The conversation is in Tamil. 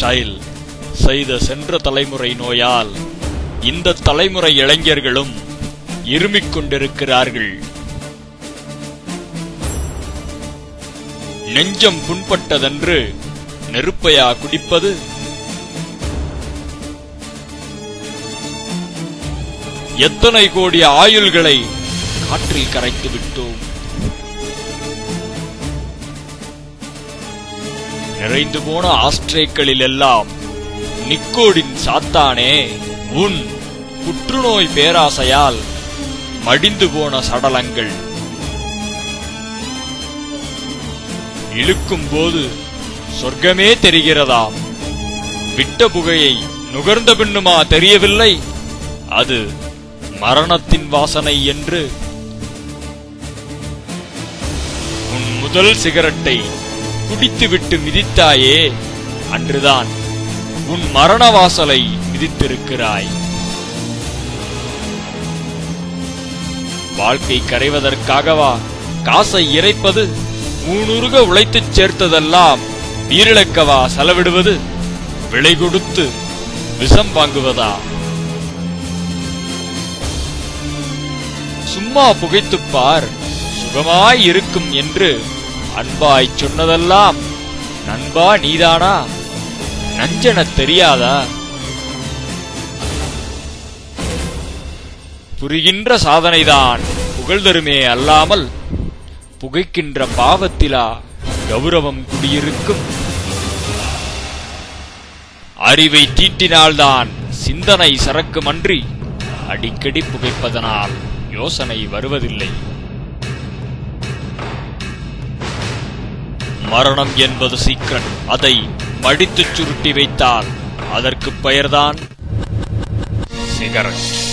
ஸ்டைல் செய்த சென்ற தலைமுறை நோயால் இந்த தலைமுறை இளைஞர்களும் இருமிக் கொண்டிருக்கிறார்கள். நெஞ்சம் புண்பட்டதென்று நெருப்பையா குடிப்பது? எத்தனை கோடி ஆயுள்களை காற்றில் கரைத்து விட்டோம். நிறைந்து போன ஆஸ்ட்ரேக்களில் எல்லாம் நிக்கோடின் சாத்தானே, உன் புற்றுநோய் பேராசையால் மடிந்து போன சடலங்கள். இழுக்கும் போது சொர்க்கமே தெரிகிறதாம். விட்ட புகையை நுகர்ந்த பின்னுமா தெரியவில்லை அது மரணத்தின் வாசனை என்று? உன் முதல் சிகரெட்டை குடித்துவிட்டு மிதித்தாயே, அன்றுதான் உன் மரண வாசலை மிதித்திருக்கிறாய். வாழ்க்கை கரைவதற்காகவா காசை இறைப்பது? ஊனுருக உழைத்துச் சேர்த்ததெல்லாம் நீரிழக்கவா செலவிடுவது? விலை கொடுத்து விஷம் வாங்குவதா? சும்மா புகைத்துப்பார், சுகமாய் இருக்கும் என்று அன்பாய் சொன்னதெல்லாம் நண்பா நீதானா? நஞ்சன தெரியாதா? புரிகின்ற சாதனைதான் புகழ்தருமே அல்லாமல் புகைக்கின்ற பாவத்திலா கௌரவம் குடியிருக்கும்? அறிவை தீட்டினால்தான் சிந்தனை சரக்குமன்றி அடிக்கடி புகைப்பதனால் யோசனை வருவதில்லை. மரணம் என்பது சீக்கிரம். அதை மடித்துச் சுருட்டி வைத்தால் அதற்கு பெயர்தான் சிகரெட்.